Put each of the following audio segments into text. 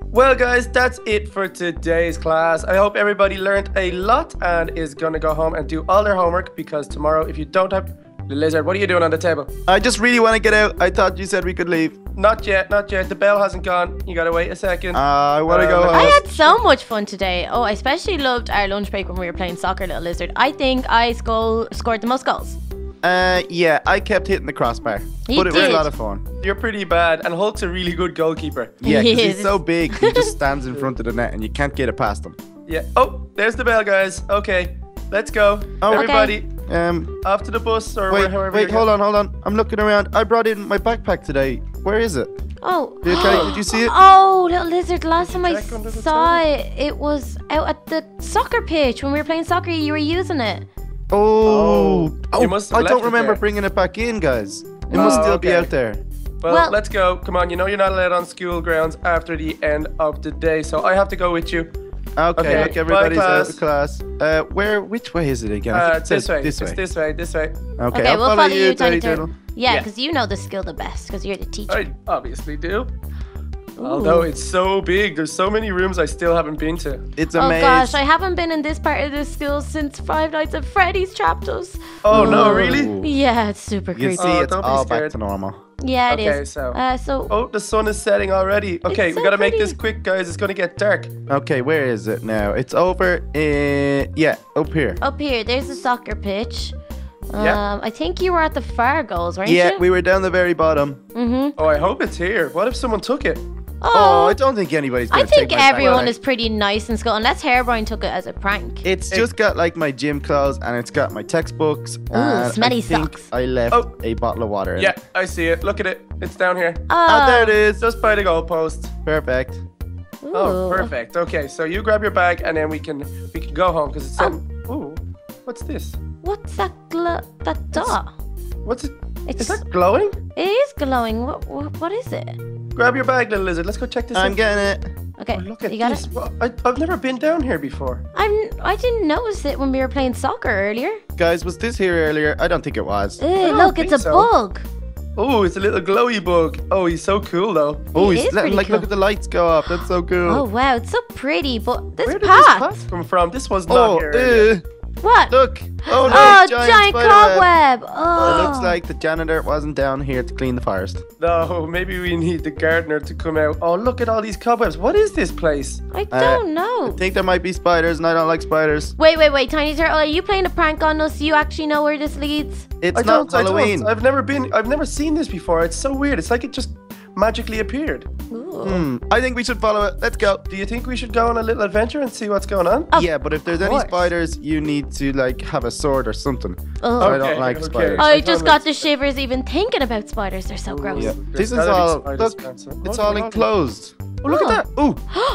Well, guys, that's it for today's class. I hope everybody learned a lot and is going to go home and do all their homework, because tomorrow, if you don't have... Lizard, what are you doing on the table? I just really want to get out. I thought you said we could leave. Not yet, not yet. The bell hasn't gone. You got to wait a second. I want to go home. I had so much fun today. Oh, I especially loved our lunch break when we were playing soccer, Little Lizard. I think I scored the most goals. Yeah, I kept hitting the crossbar. You But it was a did. lot of fun. You're pretty bad, and Hulk's a really good goalkeeper. Yeah, because Yes. he's so big, he just stands in front of the net and you can't get it past him. Yeah. Oh, there's the bell, guys. Okay, let's go. Oh, Everybody, Um, off to the bus or wait, however. wait, hold on. I'm looking around. I brought in my backpack today. Where is it? Oh. Kelly, did you see it? Oh, Little Lizard, last time I Check under the saw it, it was out at the soccer pitch. When we were playing soccer, you were using it. Oh, you must have I left don't it remember there. bringing it back in, guys. It must still be okay. out there. Well, Well- let's go. Come on, you know you're not allowed on school grounds after the end of the day, so I have to go with you. Okay, look, everybody's bye, out of class. Which way is it again? I think it This says way. This It's way. this way. This way. Okay, Okay, I'll we'll follow you, Tiny Turtle. Turtle. Yeah, Yeah. because you know the skill the best, because you're the teacher. I obviously do. Ooh. Although it's so big, there's so many rooms I still haven't been to. It's Oh amazing. gosh, I haven't been in this part of the school since Five Nights at Freddy's trapped us. Oh no, really? Yeah, it's super You creepy. see, Oh, it's don't be all back scared. to normal. Yeah, it is. Okay, so- Oh, the sun is setting already. Okay, It's we so gotta make pretty. this quick, guys. It's gonna get dark. Okay, where is it now? It's over in... Yeah, up here. Up here, there's the soccer pitch. Yeah. I think you were at the far goals, weren't Yeah, you? we were down the very bottom. Mm-hmm. Oh, I hope it's here. What if someone took it? Oh, Oh, I don't think anybody's I going to think take my everyone backpack. is pretty nice in school, unless Hairbrine took it as a prank. It's just got like my gym clothes and it's got my textbooks. and smelly I think socks. I left Oh. a bottle of water in Yeah, it. I see it. Look at it. It's down here. Oh, there it is. Just by the goalpost. Perfect. Oh, Ooh. perfect. Okay, so you grab your bag and then we can go home because it's Ooh, what's this? What's that that dot? What's it? It's Is that glowing? it is glowing. What is it? Grab your bag, little lizard. Let's go check this out. I'm getting it. Okay, Oh, look at you got this. it. Well, I've never been down here before. I didn't notice it when we were playing soccer earlier. Guys, was this here earlier? I don't think it was. don't Look, it's think a so. bug. Oh, it's a little glowy bug. Oh, he's so cool though. Oh, It he's is pretty like, cool. look at the lights go off. That's so cool. Oh wow, it's so pretty. But this Where did this path. path come from? This was not here. earlier. What? Look. Oh no, Oh, giant, giant spider web. cobweb. Oh. It looks like the janitor wasn't down here to clean the forest. No, maybe we need the gardener to come out. Oh, look at all these cobwebs. What is this place? I don't know. I think there might be spiders and I don't like spiders. Wait, Tiny Turtle, are you playing a prank on us? You actually know where this leads? It's I not don't. I don't. Halloween. I've never seen this before. It's so weird. It's like it just magically appeared. Ooh. I think we should follow it. Let's go. Do you think we should go on a little adventure and see what's going on? Yeah, but if there's any course. spiders, you need to like have a sword or something. Oh. I Okay, don't like okay. spiders. I I just thought got the shivers even thinking about spiders. They're so gross. Yeah. There's This is gotta be all. spiders, Look, Spencer. it's Hold all on, hold on. enclosed. Oh, look at that. Ooh,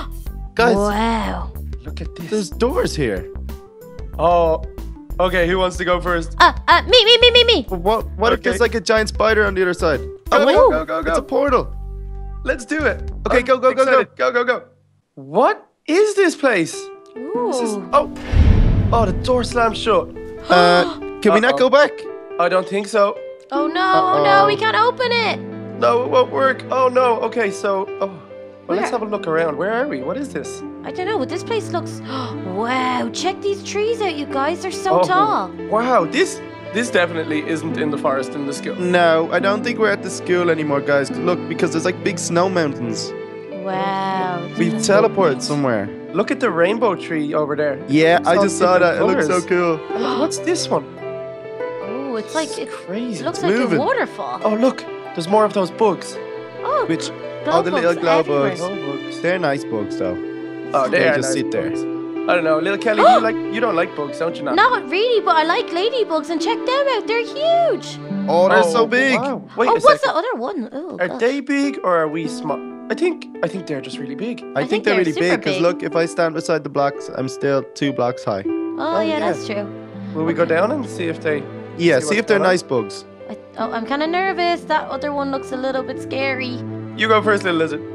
guys, Wow. Look at this. there's doors here. Oh, okay. Who wants to go first? Me. What if Okay. there's like a giant spider on the other side? Go, wait, go, go, it's go. a portal. Let's do it. Okay, I'm go, go, go, excited. Go. What is this place? Ooh. This is. Oh, the door slammed shut. Can we not Uh-oh. go back? I don't think so. Oh no, we can't open it. No, it won't work. Oh no. Okay, so. Well, let's have a look around. Where are we? What is this? I don't know, but this place looks. Wow, check these trees out, you guys. They're so tall. Wow, this definitely isn't in the forest in the school. No, I don't think we're at the school anymore, guys. Look, because there's like big snow mountains. Wow. We teleported somewhere. Look at the rainbow tree over there. Yeah, It's I all just saw that. different It looks so colours. cool. And look, what's this one? Oh, it's like it Crazy. looks it's like moving. a waterfall. Oh, look. There's more of those bugs. Oh, Which? glow Oh, the little bugs glow everywhere. bugs. Oh, bugs. They're nice bugs, though. Oh, They are just nice sit there. bugs. I don't know, little Kelly. you don't like bugs, don't you? Not. Not really, but I like ladybugs and check them out. They're huge. Oh, they're so big. Wow. Wait Oh, a what's second. the other one? Oh, Are gosh. they big or are we small? I think they're just really big. I think they're really super big because big. look, if I stand beside the blocks, I'm still 2 blocks high. Oh, yeah, yeah. that's true. Will we go down and see if they? Yeah, See see if what's they're going on? nice bugs. I'm kind of nervous. That other one looks a little bit scary. You go first, little lizard.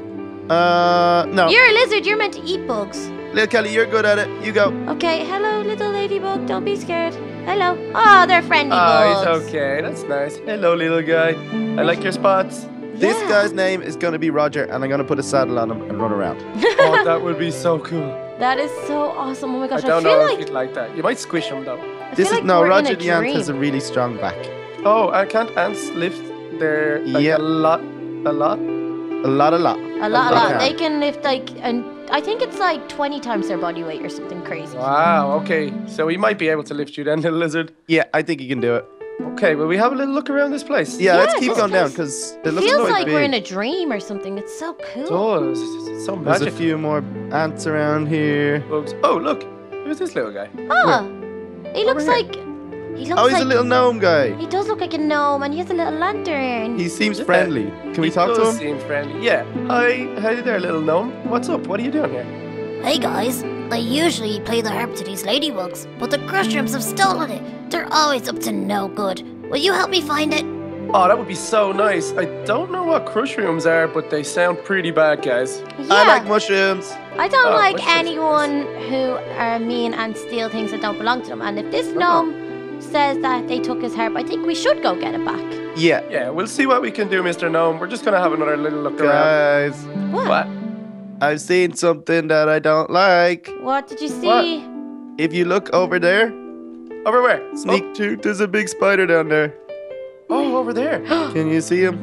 No. You're a lizard. You're meant to eat bugs. Little Kelly, you're good at it. You go. Okay, hello, little ladybug. Don't be scared. Hello. Oh, they're friendly Oh, bugs. he's okay. That's nice. Hello, little guy. I like your spots. This Yeah. guy's name is going to be Roger, and I'm going to put a saddle on him and run around. Oh, that would be so cool. That is so awesome. Oh my I gosh, I, don't feel know if like you'd like that. You might squish him though. I This feel is like we're Roger in the a Ant has a dream. really strong back. Oh, and can't ants lift their like Yeah. a lot? A lot. A lot. Okay. They can lift like, and I think it's like 20 times their body weight or something crazy. Wow. Okay, so we might be able to lift you then, little lizard. Yeah, I think you can do it. Okay, will we have a little look around this place? Yeah, let's Yeah, keep this going down place because it It looks feels quite like big. we're in a dream or something. It's so cool. It does. It's so There's a magic. few more ants around here. Oops. Oh, look. Who's this little guy? Oh, he looks Over here. like. He looks Oh, he's like. a little gnome guy. He does look like a gnome, and he has a little lantern. He seems Yeah. friendly. Can we He talk to does him? seem friendly. Yeah. Hi there, little gnome. What's up? What are you doing here? Hey guys, I usually play the harp to these ladybugs, but the crushrooms have stolen it. They're always up to no good. Will you help me find it? Oh, that would be so nice. I don't know what crush rooms are, but they sound pretty bad, guys. Yeah, I like mushrooms. I don't Oh, like what's this? anyone who are mean and steal things that don't belong to them. And if this gnome says that they took his harp, I think we should go get it back. Yeah. Yeah, we'll see what we can do, Mr. Gnome. We're just gonna have another little look around. Guys, What? I've seen something that I don't like. What did you see? If you look over there, Over where? sneak tooth, there's a big spider down there. Oh, over there. Can you see him?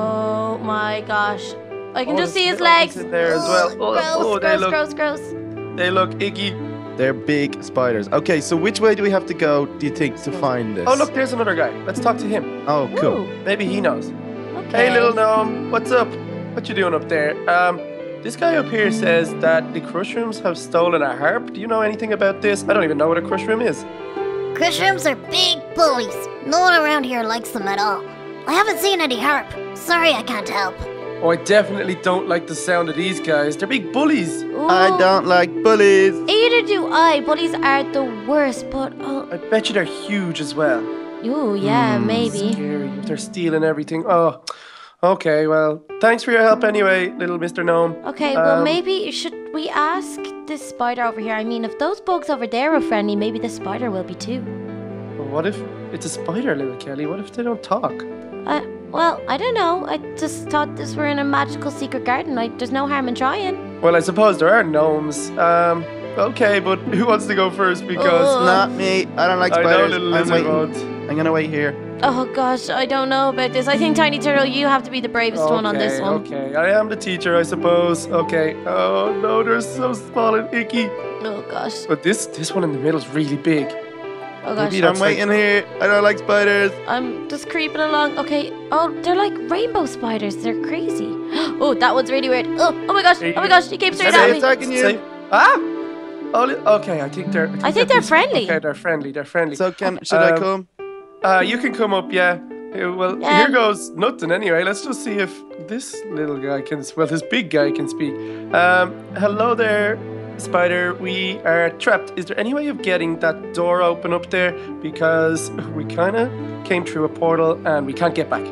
Oh my gosh. I can Oh, just see his there's legs. in there as well. Oh, Gross, oh, they gross, look, gross, gross. they look icky. They're big spiders. Okay, so which way do we have to go, do you think, to find this? Oh, look, there's another guy. Let's talk to him. Oh, cool. Ooh, Maybe he knows. okay. Hey, little gnome. What's up? What you doing up there? This guy up here says that the crush rooms have stolen a harp. Do you know anything about this? I don't even know what a crush room is. Crushrooms are big bullies. No one around here likes them at all. I haven't seen any harp. Sorry, I can't help. Oh, I definitely don't like the sound of these guys. They're big bullies. Ooh, I don't like bullies. Either do I. Bullies are the worst, but I bet you they're huge as well. ooh, yeah, Hmm, maybe. Scary. If they're stealing everything. Oh, okay. Well, thanks for your help anyway, little Mr. Gnome. Okay, well, Um, maybe should we ask this spider over here? I mean, if those bugs over there are friendly, maybe the spider will be too. But what if it's a spider, little Kelly? What if they don't talk? Well, I don't know. I just thought this were in a magical secret garden. There's no harm in trying. Well, I suppose there are gnomes. Okay, but who wants to go first? Because Ugh. Not me. I don't like I know spiders. little I'm lizard waiting. won't. I'm gonna wait here. Oh gosh, I don't know about this. I think Tiny Turtle, you have to be the bravest one on this one. Okay, I am the teacher, I suppose. Okay. Oh no, they're so small and icky. Oh gosh. But this one in the middle is really big. Oh gosh. Maybe I'm that's like- waiting here. I don't like spiders. I'm just creeping along. Okay. Oh, they're like rainbow spiders. They're crazy. Oh, that one's really weird. Oh my gosh. Oh my gosh. He came straight Is at it me. attacking you? Safe. Ah! Oh, okay, I think they're. I think they're peaceful. friendly. Okay, they're friendly. They're friendly. So should I Um, come? You can come up, yeah. Well, Yeah. here goes nothing anyway. Let's just see if this little guy can. Well, this big guy can speak. Hello there, spider. We are trapped. Is there any way of getting that door open up there? Because we kind of came through a portal and we can't get back.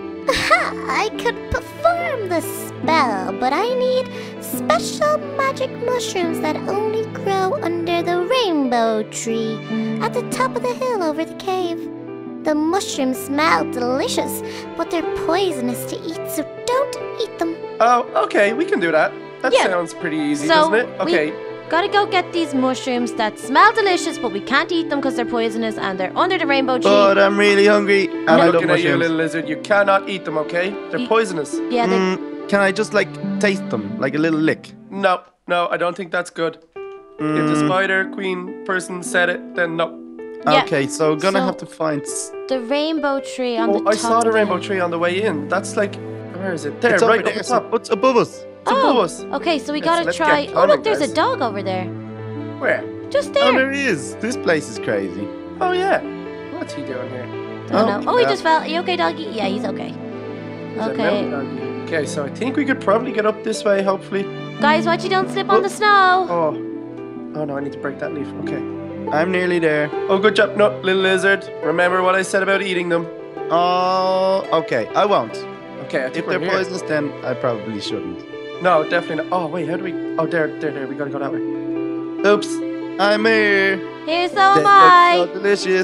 I could perform the spell, but I need special magic mushrooms that only grow under the rainbow tree at the top of the hill over the cave. The mushrooms smell delicious, but they're poisonous to eat, so don't eat them. Oh, okay, we can do that. That Yeah. sounds pretty easy, So, doesn't it? we- Okay. Gotta go get these mushrooms that smell delicious, but we can't eat them because they're poisonous and they're under the rainbow tree. But I'm really hungry. And I love Looking at you, mushrooms. little lizard. You cannot eat them, okay? They're Ye- poisonous. Yeah, they Can I just like taste them, like a little lick? No, I don't think that's good. If the spider queen person said it, then no. Yeah. Okay, so gonna So- have to find. the rainbow tree on the Oh, top. I saw the of rainbow hill. tree on the way in. That's like, where is it? There, It's right over up there. the top. It's above us. It's above us. Okay, so we Yeah, gotta so let's try. get Oh, on look, it, there's a guys. dog over there. Where? Just Oh, there. there he is. This place is crazy. Oh yeah. What's he doing here? I don't know. Oh, he yeah. just fell. Are you okay, doggy? Yeah, he's okay. He's a Okay. mountain doggy. Okay, so I think we could probably get up this way, hopefully. Guys, watch you don't slip on Oh. the snow. Oh no, I need to break that leaf. Okay. I'm nearly there. Oh, good job. No, little lizard. Remember what I said about eating them. Oh, okay. I won't. Okay, I think If we're they're here. poisonous, then I probably shouldn't. No, definitely not. Oh wait, how do we? Oh, there. We gotta go that way. Oops. I'm here. Here, so They am look I. so delicious.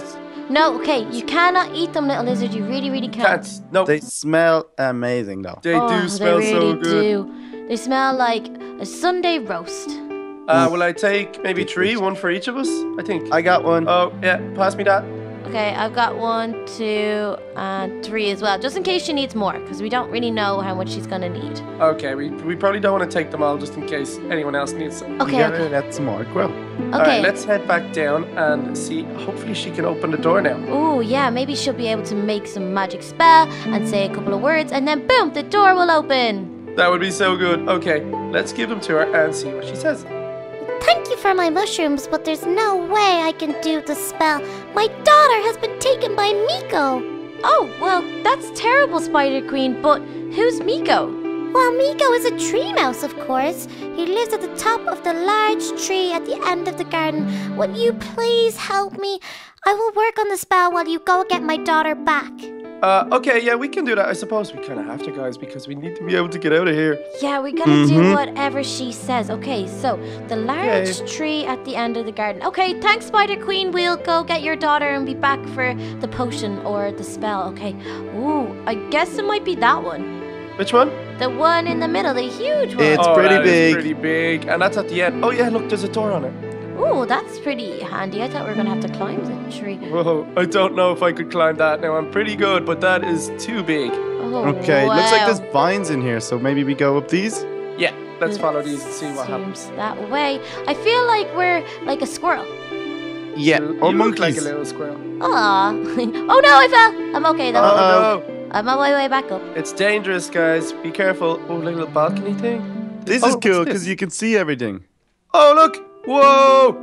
No, okay, you cannot eat them, little lizard. You really, really can't. Can't. No. They smell amazing, though. They do smell they so really good. do. They smell like a Sunday roast. Will I take maybe 3, 1 for each of us? I think. I got one. Oh yeah, pass me that. Okay, I've got 1, 2, and 3 as well, just in case she needs more, because we don't really know how much she's gonna need. Okay, we probably don't want to take them all just in case anyone else needs some. Okay, You gotta okay, let some more grow. All okay. right, let's head back down and see. Hopefully, she can open the door now. Ooh, yeah, maybe she'll be able to make some magic spell and say a couple of words, and then boom, the door will open. That would be so good. Okay, let's give them to her and see what she says. Thank you for my mushrooms, but there's no way I can do the spell. My daughter has been taken by Miko. Oh, well, that's terrible, Spider Queen, but who's Miko? Well, Miko is a tree mouse, of course. He lives at the top of the large tree at the end of the garden. Will you please help me? I will work on the spell while you go get my daughter back. Okay, yeah, we can do that. I suppose we kind of have to, guys, because we need to be able to get out of here. Yeah, we gotta do whatever she says. Okay, so the large Okay. tree at the end of the garden. Okay, thanks, Spider Queen. We'll go get your daughter and be back for the potion or the spell. Okay. Ooh, I guess it might be that one. Which one? The one in the middle, the huge one. It's pretty that is big. pretty big, and that's at the end. Oh yeah, look, there's a door on it. Ooh, that's pretty handy. I thought we were gonna have to climb the tree. Whoa, I don't know if I could climb that now. I'm pretty good, but that is too big. Oh, Okay, looks like wow. there's vines in here, so maybe we go up these? Yeah, let's follow these and see what happens. Seems that way. I feel like we're like a squirrel. Yeah, You or look monkeys. like a little squirrel. Aw. Oh no, I fell. I'm okay though. Oh no, I'm on my way back up. it's dangerous, guys. Be careful. Oh, like a little balcony thing. This Oh, is what's cool this? because you can see everything. Oh look! Whoa!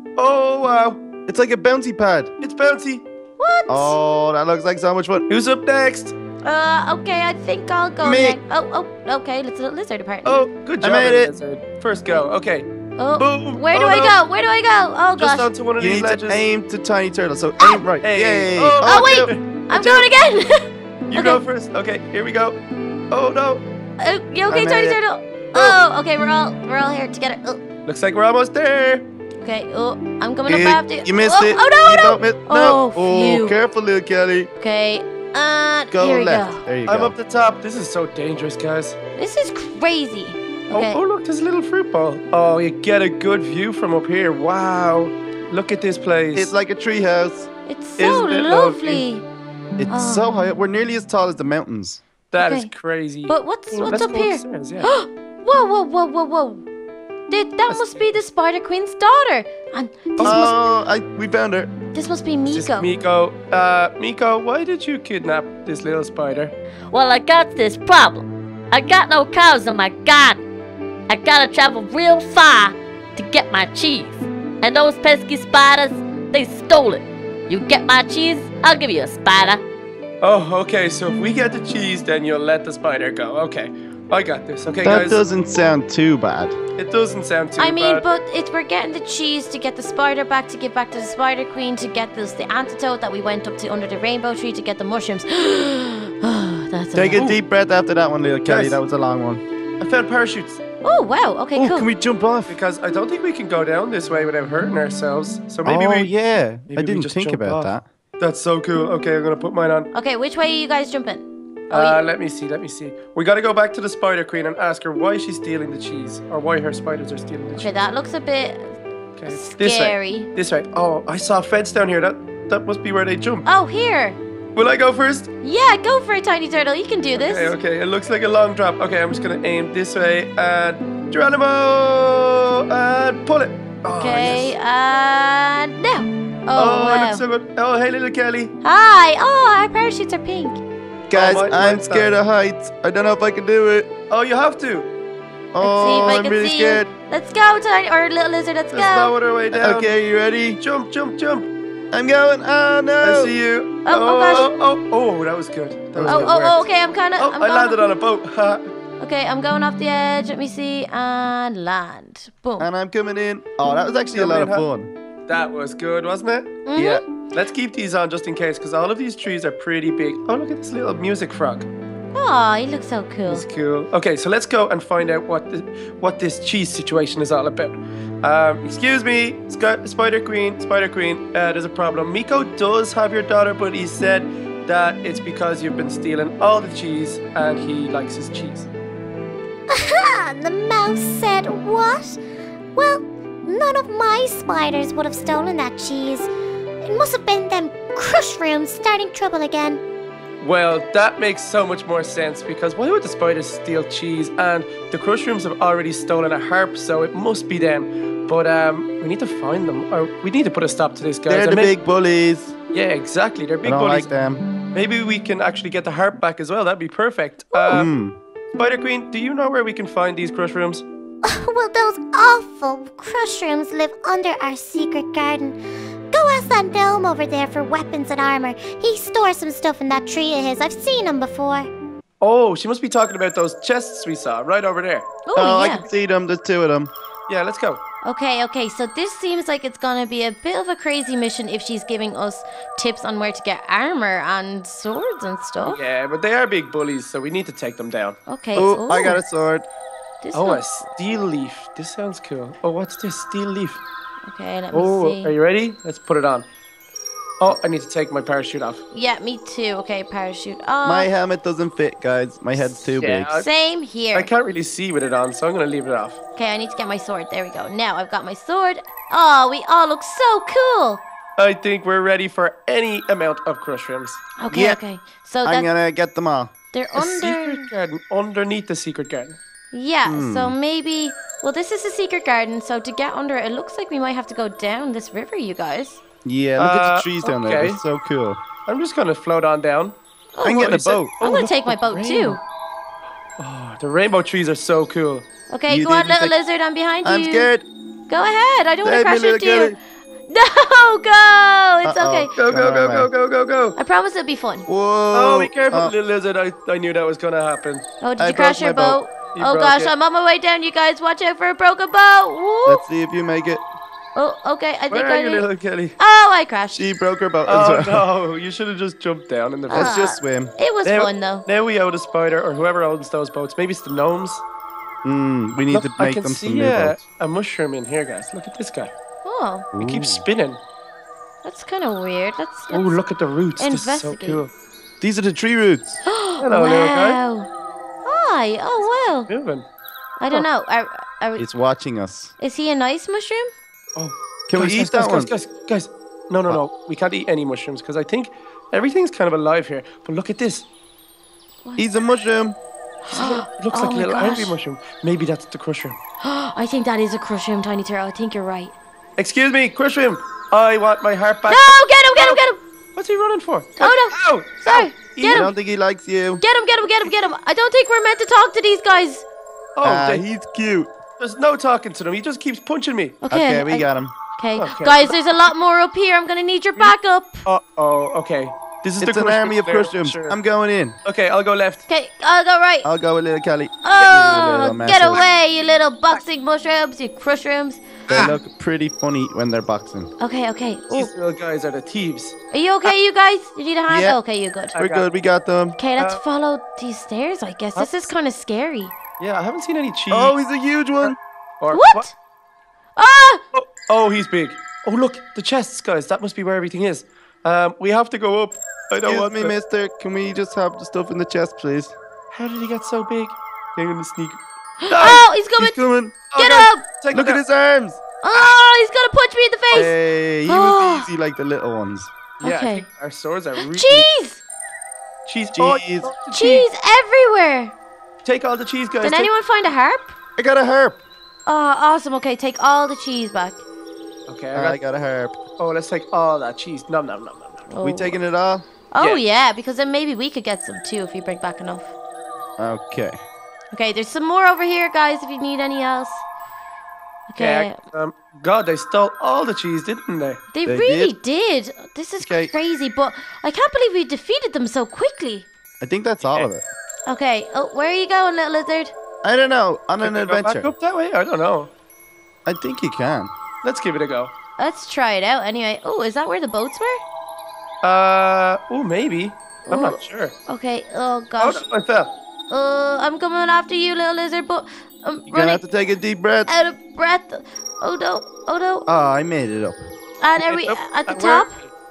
Oh wow! It's like a bouncy pad. It's bouncy. What? Oh, that looks like so much fun. Who's up next? Okay, I think I'll go Me. next. Oh, okay, let's do lizard apparently. Oh, good I job. made it. Lizard. First go. Okay. Oh, Boom. where do Oh, I no. go? Where do I go? Oh Just gosh. onto one of You these need ledges. to aim to Tiny Turtle, so aim right. Hey. Yay! Oh, wait. I'm going again. You go first. Okay, here we go. Oh no. You okay, I made Tiny it. Turtle? Oh, okay, we're all here together. Oh, Looks like we're almost there. okay. Oh, I'm coming up after you. You missed oh, it. Oh no, You no. don't miss. No. Oh, phew. Careful, little Kelly. Okay. Go here we left. go. There you I'm go. up the top. This is so dangerous, guys. This is crazy. Okay. Oh, look, there's a little fruit ball. Oh, you get a good view from up here. Wow. Look at this place. It's like a tree house. It's so Isn't it lovely. lovely? It's so high up. We're nearly as tall as the mountains. That is Okay. crazy. But what's Let's up go here? upstairs, yeah. Whoa. That must be the Spider Queen's daughter. And We found her. this must be This is Miko. Miko. Miko, why did you kidnap this little spider? Well, I got this problem. I got no cows in my garden. I gotta travel real far to get my cheese. And those pesky spiders, they stole it. You get my cheese, I'll give you a spider. Oh, okay. So if we get the cheese, then you'll let the spider go. Okay. I got this. Okay, That guys. doesn't sound too bad. It doesn't sound too I mean, bad. but we're getting the cheese to get the spider back, to give back to the Spider Queen, to get the antidote that we went up to under the rainbow tree to get the mushrooms. Oh, that's Take a a deep breath after that one, little Kelly. Guys. That was a long one. I found parachutes Oh wow. Okay, Oh, cool. can we jump off? because I don't think we can go down this way without hurting ourselves. So maybe oh, we. yeah. maybe I we didn't just think jump about off. that. That's so cool. Okay, I'm gonna put mine on. Okay, which way are you guys jumping? Oh, Let me see. We gotta go back to the Spider Queen and ask her why she's stealing the cheese, or why her spiders are stealing the okay, cheese. that looks a bit Okay, it's this way. scary. This way. Oh, I saw a fence down here. That must be where they jump. Oh, here. Will I go first? Yeah, go for it, Tiny Turtle. You can do this. Okay. It looks like a long drop. Okay, I'm just gonna aim this way and Geronimo and pull it. Oh, Okay, yes. and now. Oh, Oh, it wow. looks so good. Oh, hey, little Kelly. Hi. Oh, our parachutes are pink. Guys, mine- I'm mine's scared down. of heights. I don't know if I can do it. Oh, you have to. Oh, Let's see if I I'm can really see scared. you. Let's go, Tiny or Little Lizard. Let's Let's go. lower our way down. Okay, you ready? Jump. I'm going. Oh, no. I see you. Oh, gosh. Oh, that was good. That was good. Oh, Worked. okay. I'm kind of. Oh, I landed on a boat. Okay, I'm going off the edge. Let me see and land. Boom. And I'm coming in. Oh, that was actually a lot of fun. That was good, wasn't it? Mhm. Yeah. Let's keep these on just in case, because all of these trees are pretty big. Oh, look at this little music frog. Oh, he looks so cool. It's cool. Okay, so let's go and find out what this cheese situation is all about. Excuse me, Spider Queen. There's a problem. Miko does have your daughter, but he said that it's because you've been stealing all the cheese and he likes his cheese. Aha! The mouse said what? Well, none of my spiders would have stolen that cheese. It must have been them crushrooms starting trouble again. Well, that makes so much more sense because why would the spiders steal cheese? And the crushrooms have already stolen a harp, so it must be them. But we need to find them, or we need to put a stop to this, guys. They're the big bullies. Yeah, exactly. They're big I don't bullies. like them. Maybe we can actually get the harp back as well. That'd be perfect. Spider Queen, do you know where we can find these crushrooms? Well, those awful crushrooms live under our secret garden. Go ask that gnome over there for weapons and armor. He stores some stuff in that tree of his. I've seen him before. Oh, she must be talking about those chests we saw right over there. Oh, I yeah. can see them. There's two of them. Yeah, let's go. Okay, so this seems like it's gonna be a bit of a crazy mission if she's giving us tips on where to get armor and swords and stuff. Yeah, but they are big bullies, so we need to take them down. Okay. Oh, I got a sword. This Oh, a looks- steel leaf. This sounds cool. Oh, what's this? Steel leaf. Okay, let me Oh, see. are you ready? Let's put it on. Oh, I need to take my parachute off. Yeah, me too. Okay, parachute. Oh, My helmet doesn't fit, guys. My head's too Yeah, big. same here. I can't really see with it on, so I'm going to leave it off. Okay, I need to get my sword. There we go. Now I've got my sword. Oh, we all look so cool. I think we're ready for any amount of crushrooms. Okay, Yeah. okay. So I'm that's gonna get them all. they're A under. secret garden underneath the secret garden. Yeah. So maybe. Well, this is a secret garden. So to get under it, it looks like we might have to go down this river, you guys. Yeah, look at Uh, the trees down there. okay. They're so cool. I'm just going to float on down. I'm what getting a is it? boat. I'm Oh, gonna look take my at the boat too. rainbow. Oh, the rainbow trees are so cool. Okay, You go on, didn't little take- lizard. I'm behind I'm you. scared. Go ahead. I don't want to Save me, crash little into you. kitty. No, go. It's Uh-oh. okay. Go, go, go, Alright. go, go, go, go. I promise it'll be fun. Whoa. Oh, be careful, Oh, little lizard. I knew that was going to happen. Oh, did I you crash broke your my boat. boat? You Oh broke gosh, it. I'm on my way down. You guys, watch out for a broken boat. Woo. Let's see if you make it. Oh, okay. I think Where are I you, did. little Kelly? Oh, I crashed. She broke her boat Oh, as well. no. You should have just jumped down in the Let's boat. just swim. It was Now- fun though. Now we owe the spider or whoever owns those boats. Maybe it's the gnomes. We need Look, to I make can them some see new boats. a mushroom in here, guys. Look at this guy. Oh, He keeps spinning. that's kind of weird. Let's Oh, look at the roots. This is so investigate. cool. These are the tree roots. Hello, little guy. Wow. Hi. Oh well. Moving. I don't know. Are we, It's watching us. is he a nice mushroom? Oh, Can we guys, eat guys, that guys, one? Guys. No. We can't eat any mushrooms because I think everything's kind of alive here. But look at this. He's a mushroom. It looks Oh like a my little angry gosh. mushroom. Maybe that's the crushroom. I think that is a crushroom, Tiny Turtle. I think you're right. Excuse me, crushroom. I want my heart back. No, get him, get him, get him. What's he running for? Oh, no. Ow! Sorry. Ow! I Get him. don't think he likes you. Get him, get him, get him, get him. I don't think we're meant to talk to these guys. Oh, He's cute. there's no talking to them. He just keeps punching me. Okay, we got him. Okay. Okay. Guys, there's a lot more up here. I'm going to need your backup. Uh-oh, okay. This is It's the an crushroom army of there, crushrooms. sure. I'm going in. Okay, I'll go left. Okay, I'll go right. I'll go with little Kelly. You Oh, little get messes. away, you little boxing mushrooms, you crushrooms. They look pretty funny when they're boxing. Okay, okay. Ooh. These little guys are the thieves. Are you okay, you guys? You need a hand? Yeah. Okay, you're good. We're good. We got them. Okay, let's follow these stairs, I guess. This is kind of scary. Yeah, I haven't seen any cheese. Oh, he's a huge one. Or What? Ah! Oh, he's big. Oh, look, the chests, guys. That must be where everything is. We have to go up. I don't Excuse want me, to. mister. Can we just have the stuff in the chest, please? How did he get so big? I'm gonna sneak. Oh, he's coming! He's coming. Get guys, up! take Look it at down. his arms. Oh, he's gonna punch me in the face! Hey, he Oh. was easy like the little ones. Yeah, I Okay. think our swords are really. Cheese! Cheese. Cheese. Oh, the Cheese everywhere! Take all the cheese, guys. Did Take- anyone find a harp? I got a harp. Oh, awesome. Okay, take all the cheese back. Okay, I got a harp. Oh, let's take all that cheese. Nom nom nom nom nom. Oh. We taking it all? Oh, Yeah. yeah, because then maybe we could get some too if you bring back enough. Okay. Okay, there's some more over here, guys, if you need any else. Okay. God, they stole all the cheese, didn't they? They They really did. This is Okay. crazy, but I can't believe we defeated them so quickly. I think that's all of it. Okay. Oh, where are you going, little lizard? I don't know. On an Can we go back adventure. up that way? I don't know. I think you can. Let's give it a go. Let's try it out anyway. Oh, is that where the boats were? Oh, maybe. I'm not sure. Okay. Oh Oh, gosh. no, I fell. I'm coming after you, little lizard, but I'm You're gonna running have to take a deep breath. out of breath. Oh no. Oh no. Oh, I made it up. And are we Nope. at the And top?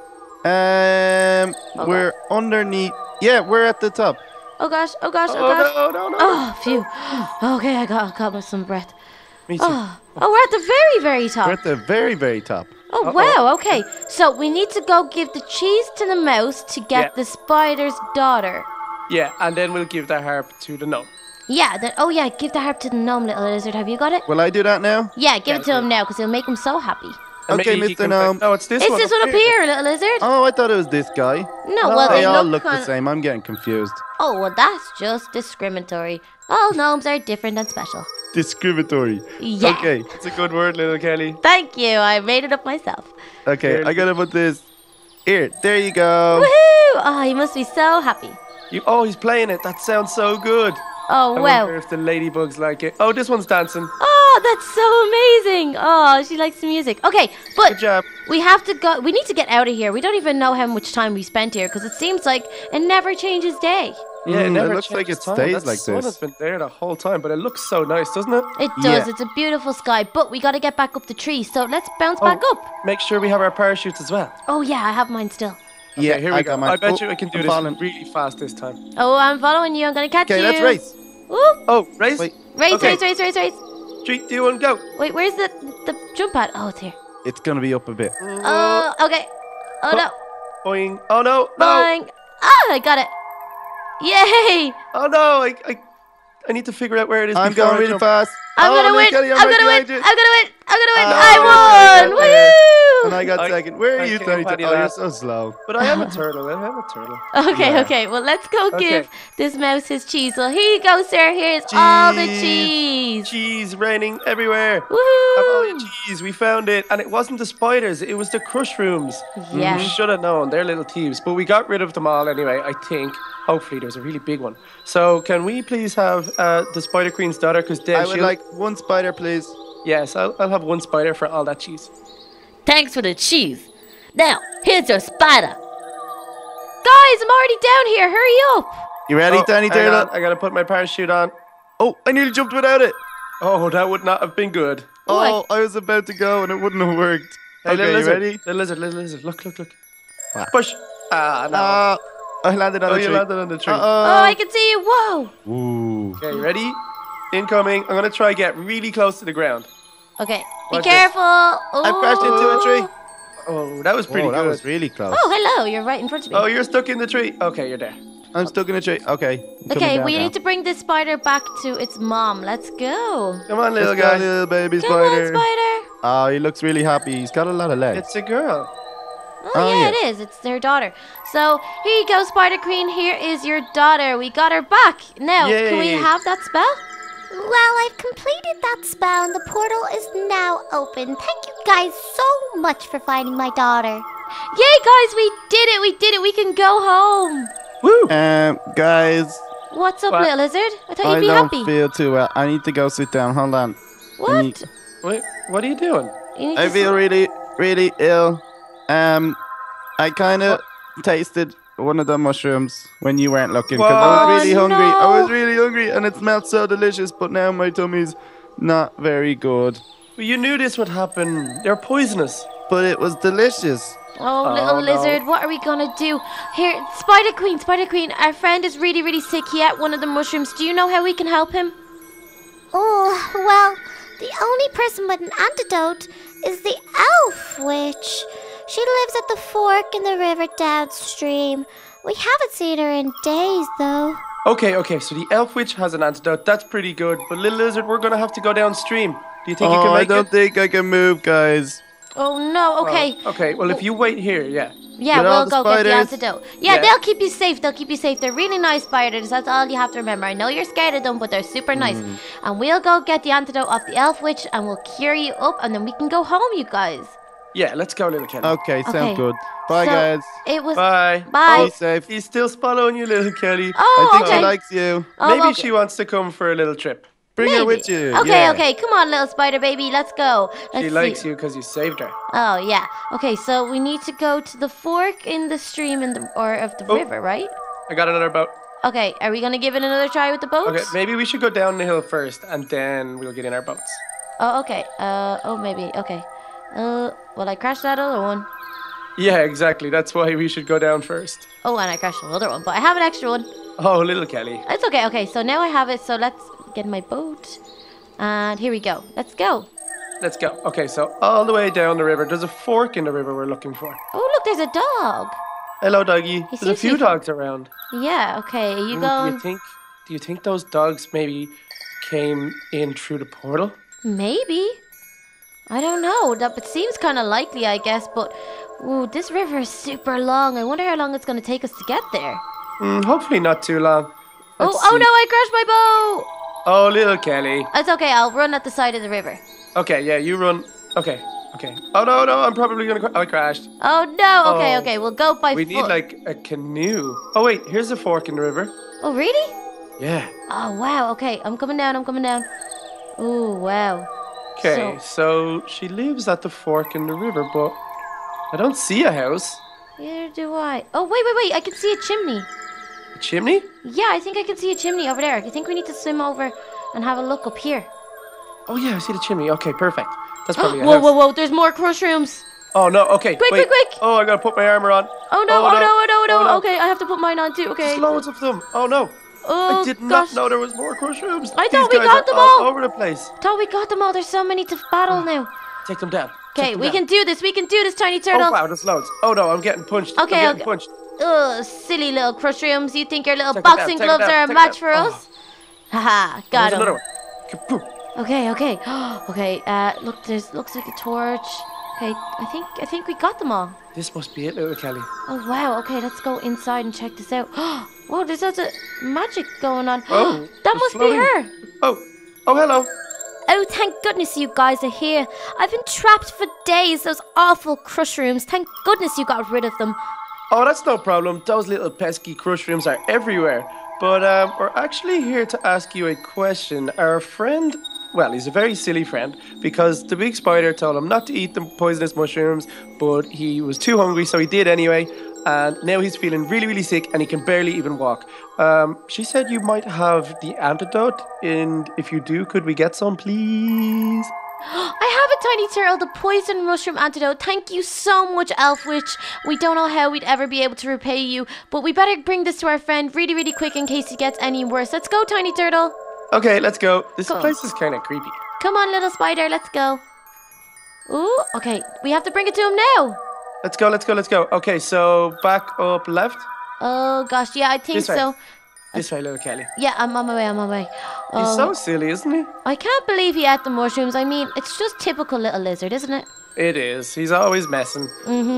We're underneath. Yeah, we're at the top. Oh gosh. Oh gosh. Oh, Oh gosh. no. Oh, phew. Okay, I got some breath. Me too. Oh, we're at the very, very top. We're at the very, very top. Oh, wow, okay. So we need to go give the cheese to the mouse to get Yeah. the spider's daughter. Yeah, and then we'll give the harp to the gnome. Yeah, yeah, give the harp to the gnome, little lizard. Have you got it? Will I do that now? Yeah, give Yeah, it to him now because it'll make him so happy. And Okay, maybe he Mr. can- Gnome. No, it's this It's one. this one up here, little lizard. Oh, I thought it was this guy. No, well, They all look look the kinda- same. I'm getting confused. Oh, well, that's just discriminatory. All gnomes are different and special. Discriminatory. Yeah. Okay. It's a good word, little Kelly. Thank you. I made it up myself. Okay, I gotta put this. Here, there you go. Woohoo! Oh, he must be so happy. Oh, he's playing it. That sounds so good. Oh, I wow. wonder if the ladybugs like it. Oh, this one's dancing. Oh, that's so amazing. Oh, she likes the music. Okay, but Good job. we have to go. We need to get out of here. We don't even know how much time we spent here because it seems like it never changes day. Yeah, it Mm, never it looks like changes it time. stays That like sun this. has been there the whole time, but it looks so nice, doesn't it? It does. Yeah. It's a beautiful sky, but we got to get back up the tree. So let's bounce back up. Make sure we have our parachutes as well. Oh yeah, I have mine still. Yeah, Okay, here we go. got mine. I bet Oh, you I can do I'm this falling. really fast this time. Oh, I'm following you. I'm gonna catch Okay, you. let's race. Woo! Oh, race. Wait. Race, Okay. race. 3, 2, 1, go. Wait, where's the jump pad? Oh, it's here. It's gonna be up a bit. Oh, okay. Oh no. Boing. Oh, no. No. Boing. Ah, I got it. Yay! Oh, no. I need to figure out where it is. I'm before going I really jump. fast. I'm Oh, gonna look, win. Kelly, I'm right gonna win. behind you. I'm gonna win. I'm gonna win. Oh, I won. yeah, yeah. And Woo! I got I- second. Where are I you, came Tiny? up Oh, on you you're last. so slow. But I am a turtle. I am a turtle. Okay, Yeah. okay. Well, let's go Okay. give this mouse his cheese. Well, here you go, sir. Here's all the Cheese. cheese. Cheese raining everywhere. Have all Woohoo! your cheese. We found it. And it wasn't the spiders. It was the crush rooms. Yeah. We should have known. They're little thieves. But we got rid of them all anyway, I think. Hopefully, there was a really big one. So, can we please have the Spider Queen's daughter? Because I would like one spider, please. Yes, I'll have one spider for all that cheese. Thanks for the cheese. Now, here's your spider. Guys, I'm already down here. Hurry up. You ready, Oh, Tiny hang on, Turtle? I gotta put my parachute on. Oh, I nearly jumped without it. Oh, that would not have been good. Oh, I was about to go and it wouldn't have worked. Hey, Okay, little you lizard, ready? Little lizard. Look. What? Push. Ah, no. I landed on Oh, a you tree. landed on the tree. Oh, I can see you. Whoa. Ooh. Okay, ready? Incoming. I'm gonna try get really close to the ground. Okay. Be Watch this. careful. I crashed into a tree. Oh, that was pretty Oh, that good. was really close. Oh, hello. You're right in front of me. Oh, you're stuck in the tree. Okay, you're there. I'm stuck in a tree. Okay. I'm coming Okay, down we now. need to bring this spider back to its mom. Let's go. Come on, little Let's go, guy. little baby Come on, spider. spider. Oh, he looks really happy. He's got a lot of legs. It's a girl. Oh, Oh, yeah, yeah. it is. It's their daughter. So here you go, Spider Queen. Here is your daughter. We got her back. Now, can we Yay. have that spell? Well, I've completed that spell and the portal is now open. Thank you guys so much for finding my daughter. Yay, guys! We did it. We did it. We can go home. Woo! Guys, What's up, What? little lizard? I thought I you'd be don't happy. feel too well. I need to go sit down. Hold on. What? need- Wait, what are you doing? You need I to feel really, really ill. I kind of tasted one of the mushrooms when you weren't looking because I was What? really Oh, hungry. no. I was really hungry and it smelled so delicious, but now my tummy's not very good. Well, you knew this would happen. They're poisonous. But it was delicious. Oh, little no. lizard, what are we gonna do? Here, Spider Queen, our friend is really, really sick. He ate one of the mushrooms. Do you know how we can help him? Oh, well, the only person with an antidote is the elf witch. She lives at the fork in the river downstream. We haven't seen her in days, though. Okay, so the elf witch has an antidote. That's pretty good. But little lizard, we're gonna have to go downstream. Do you think you Oh, can I make don't it? think I can move, guys. Oh no, okay. Okay, well, if you wait here, yeah. Yeah, Get all we'll the go get the spiders. antidote. Yeah, Yeah. they'll keep you safe. They're really nice spiders. That's all you have to remember. I know you're scared of them, but they're super nice. And we'll go get the antidote off the elf witch and we'll cure you up and then we can go home, you guys. Yeah, let's go, little Kelly. Okay, Okay. sounds good. Bye, So, guys. It was. Bye. Bye. Be safe. He's still following you, little Kelly. Oh, I think okay. she likes you. Oh, Maybe well, she wants to come for a little trip. Bring her maybe. with you. Okay, yeah. okay. Come on, little spider baby. Let's go. Let's She see. likes you because you saved her. Oh, yeah. Okay, so we need to go to the fork in the stream of the Oh. river, right? I got another boat. Okay, are we gonna give it another try with the boat? Okay, maybe we should go down the hill first, and then we'll get in our boats. Oh, okay. Maybe. Okay. Well, I crashed that other one. Yeah, exactly. That's why we should go down first. Oh, and I crashed another one, but I have an extra one. Oh, little Kelly. It's okay. Okay, so now I have it. So let's get in my boat, and here we go. Let's go. Let's go. Okay, so all the way down the river. There's a fork in the river we're looking for. Oh, look, there's a dog. Hello, doggy. There's a seems few to be- dogs around. Yeah. Okay. You Ooh, go. Do you think those dogs maybe came in through the portal? Maybe. I don't know. It seems kind of likely, I guess. But ooh, this river is super long. I wonder how long it's gonna take us to get there. Hopefully not too long. Let's Oh see. no! I crashed my boat. Oh, little Kelly. It's okay. I'll run at the side of the river. Okay, yeah, you run. Okay. Oh no, I'm probably gonna. I crashed. Oh no! Okay, Oh. okay. We'll go by We foot. need like a canoe. Oh wait, here's a fork in the river. Oh really? Yeah. Oh wow. Okay, I'm coming down. Oh wow. Okay, so she lives at the fork in the river, but I don't see a house. Here do I. Oh wait! I can see a chimney. A chimney? Yeah, I think I can see a chimney over there. I think we need to swim over and have a look up here. Oh yeah, I see the chimney. Okay, perfect. That's probably a Whoa, house. whoa! There's more mushrooms. Oh no. Okay. Quick, wait. quick, quick. Oh, I gotta put my armor on. Oh no! Oh, Oh no! Oh, no. Okay, I have to put mine on too. Okay. There's loads of them. Oh no. Oh I did not gosh. know there was more mushrooms. I thought These we guys got are them all. over the place. Thought we got them all. There's so many to battle now. Take them down. Okay, we can do this. We can do this, tiny turtle. Oh wow, there's loads. Oh no, I'm getting punched. Okay, I'm getting punched. Ugh, silly little crushrooms. You think your little Take 'em down, boxing take 'em gloves down, are a take 'em match down. for Oh. us? Haha, got There's him. another one. Kaboom. Okay. Okay. Look, looks like a torch. Okay, I think we got them all. This must be it, little Kelly. Oh wow. Okay, let's go inside and check this out. Whoa, there's lots of magic going on. Oh, that she's must floating. be her. Oh, hello. Oh, thank goodness you guys are here. I've been trapped for days, those awful crush rooms. Thank goodness you got rid of them. Oh, that's no problem. Those little pesky crush rooms are everywhere. But we're actually here to ask you a question. Our friend, well, he's a very silly friend because the big spider told him not to eat the poisonous mushrooms, but he was too hungry, so he did anyway. And now he's feeling really, really sick and he can barely even walk. She said you might have the antidote, and if you do, could we get some, please? I have a tiny turtle, the poison mushroom antidote. Thank you so much, Elf Witch. We don't know how we'd ever be able to repay you, but we better bring this to our friend really, really quick in case he gets any worse. Let's go, tiny turtle. Okay, let's go. This Cool. place is kind of creepy. Come on, little spider, let's go. Ooh, okay, we have to bring it to him now. Let's go. Okay, so back up left. Oh gosh, yeah, I think This way. so. This way, little Kelly. Yeah, I'm on my way. He's Oh, so silly, isn't he? I can't believe he ate the mushrooms. I mean, it's just typical little lizard, isn't it? It is. He's always messing.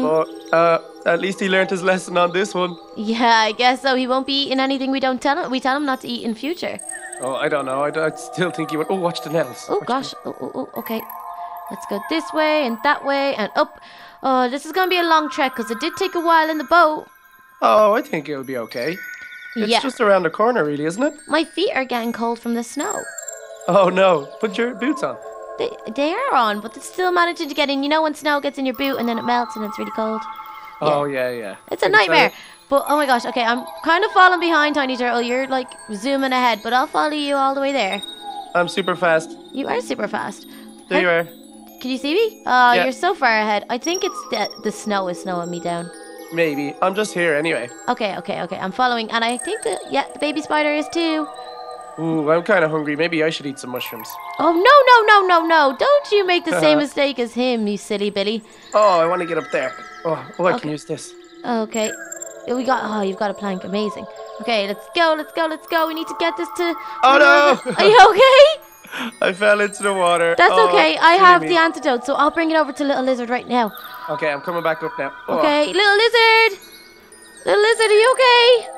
But at least he learned his lesson on this one. Yeah, I guess so. He won't be eating anything we don't tell him. We tell him not to eat in future. Oh, I don't know. I still think he would. Oh, watch the nettles. Oh Watch gosh. Oh, okay. Let's go this way and that way and up. Oh, this is gonna be a long trek because it did take a while in the boat. Oh, I think it'll be okay. It's Yeah. just around the corner, really, isn't it? My feet are getting cold from the snow. Oh no! Put your boots on. They are on, but it's still managing to get in. You know when snow gets in your boot and then it melts and it's really cold? Oh yeah. It's a nightmare. But oh my gosh, okay, I'm kind of falling behind, Tiny Turtle. You're like zooming ahead, but I'll follow you all the way there. I'm super fast. You are super fast. There you are. Can you see me? Oh, Yeah. you're so far ahead. I think it's the snow is snowing me down. Maybe. I'm just here anyway. Okay. I'm following. And I think the baby spider is too. Ooh, I'm kind of hungry. Maybe I should eat some mushrooms. Oh, no. Don't you make the same mistake as him, you silly Billy. Oh, I want to get up there. Oh, I can use this. Okay. You've got a plank. Amazing. Okay, let's go. We need to get this to... Oh, no! Are you okay? I fell into the water. That's Oh, okay. I silly have me. the antidote, so I'll bring it over to Little Lizard right now. Okay, I'm coming back up now. Oh. Okay, Little Lizard! Little Lizard, are you okay?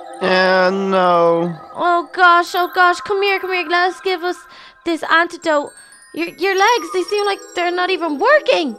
No. Oh gosh, come here, let us give us this antidote. Your legs, they seem like they're not even working.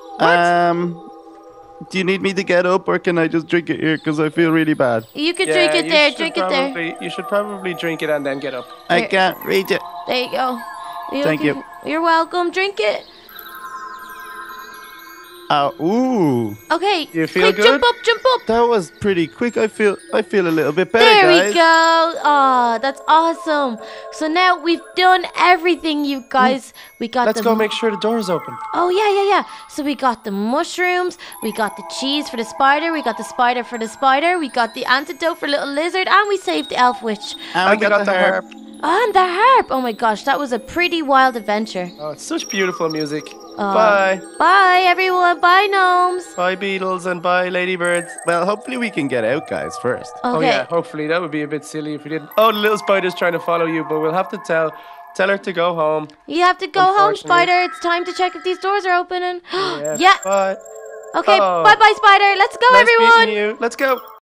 Do you need me to get up or can I just drink it here? Because I feel really bad. You could Yeah, drink it you there, should drink it there. You should probably drink it and then get up. I Here. can't reach it. There you go. Thank you. You're welcome, drink it. Ooh. Okay, You feel quick, good? jump up, jump up. That was pretty quick. I feel a little bit better, There guys. we go. Oh, that's awesome. So now we've done everything, you guys. We got Let's the go make sure the door is open. Oh, yeah. So we got the mushrooms, we got the cheese for the spider, we got the spider for the spider, we got the antidote for little lizard, and we saved the elf witch. And we got the harp. And the harp. Oh my gosh, that was a pretty wild adventure. Oh, it's such beautiful music. Oh. Bye. Bye, everyone. Bye, gnomes. Bye, beetles, and bye, ladybirds. Well, hopefully we can get out, guys, first. Okay. Oh, yeah, hopefully. That would be a bit silly if we didn't. Oh, the little spider's trying to follow you, but we'll have to tell her to go home. You have to go home, Unfortunately. Spider. It's time to check if these doors are open. And Yeah. yeah. Bye. Okay, Oh. bye-bye, Spider. Let's go, Nice everyone. meeting you. Let's go.